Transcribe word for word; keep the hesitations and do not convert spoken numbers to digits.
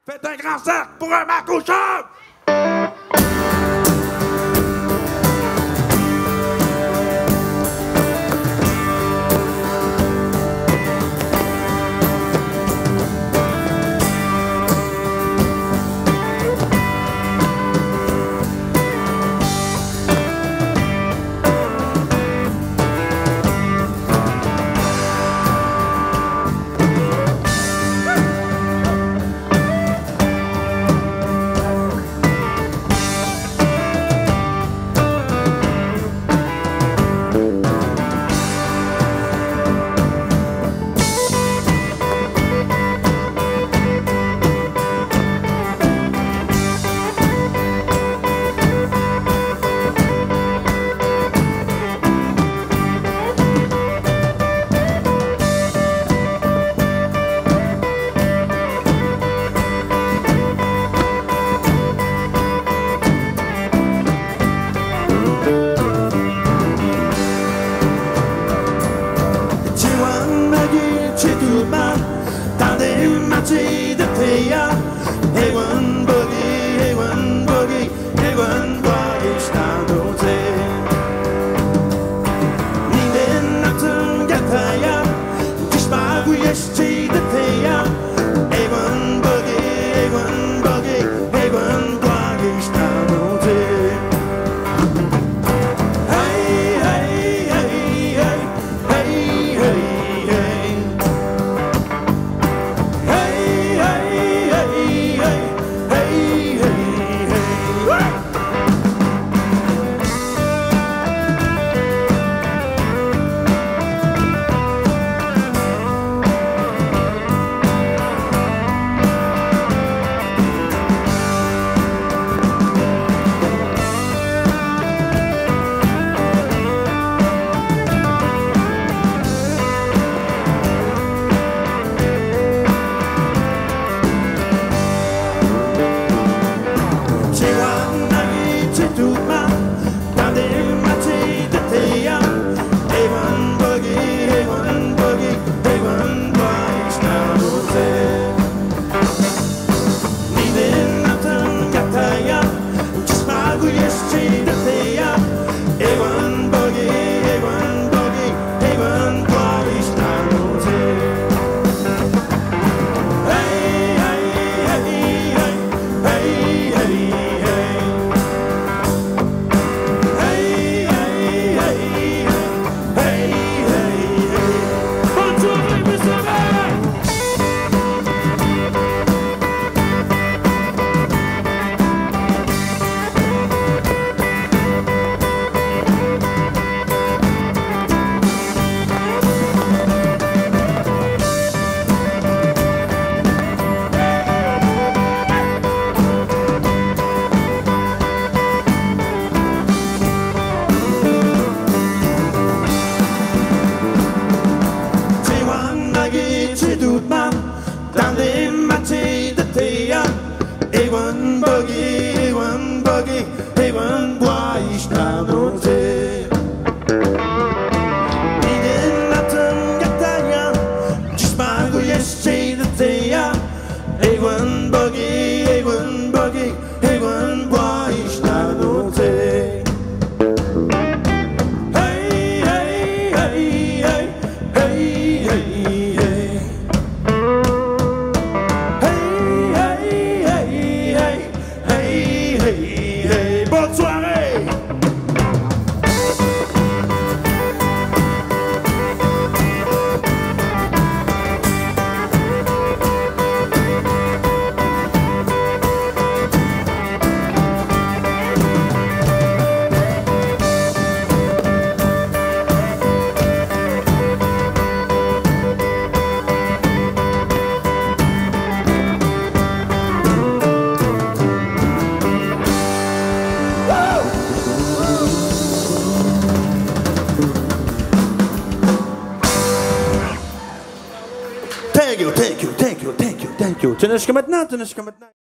Faites un grand cercle pour un Marc-Auchard! Matty the player, hey one boogie, hey one boogie, hey one boogie, stand on there. Niden natten gataya, just my wish the player, hey one boogie, hey one boogie, hey one boogie, stand on there. Hey, hey, hey, hey, hey, hey, hey. One buggy, one buggy, hey one boy, ich stand on there. Niden natten gataya, just my wish the player, hey one buggy, hey one buggy, hey one boy, ich stand on there. Hey, hey, hey, hey, hey, hey, hey. Hey, hey, bonne soirée! Thank you, thank you, thank you, thank you, thank you. Tu n'as jusqu'à maintenant, tu n'as jusqu'à maintenant.